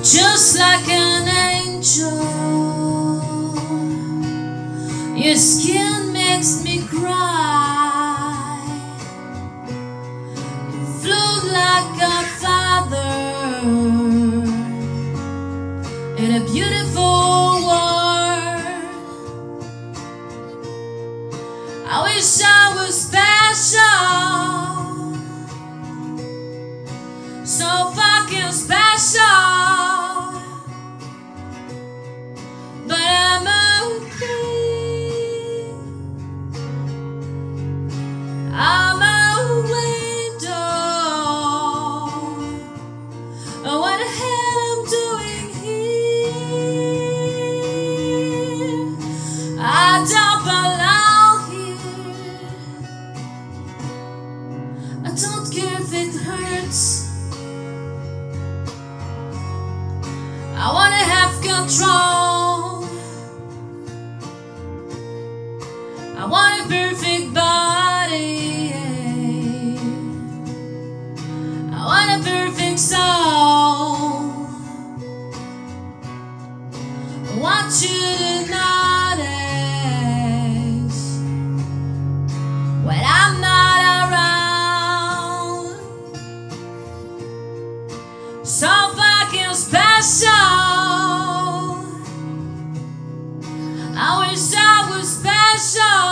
just like an angel. Your skin makes me cry. You float like a father in a beautiful world. I wish I was special, so fucking special. But I'm okay. I'm a window. Oh, what the hell I'm doing here? I don't belong here. I don't care if it hurts. I wanna have control. I want a perfect body. I want a perfect soul. I want you to notice when I'm not around. So fucking special. I wish I was special,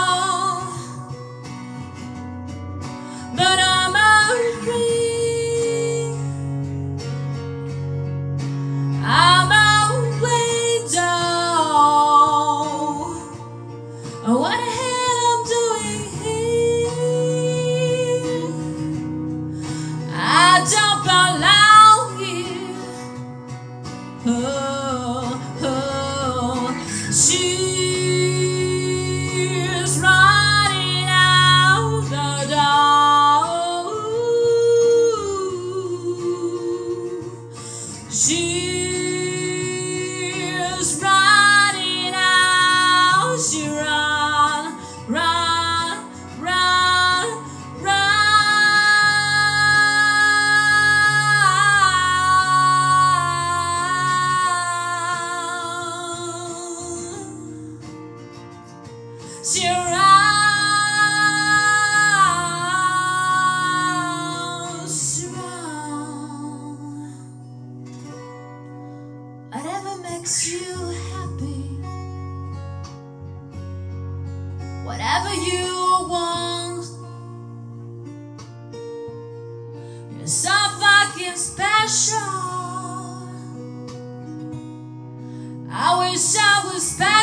but I'm okay. I'm a window. Oh, what the hell I'm doing here? I don't belong here. Oh, oh, she's running out the door. She's running out. She run, run, run, run. She runs, she runs. Whatever makes you happy, whatever you want. You're so fucking special. I wish I was special.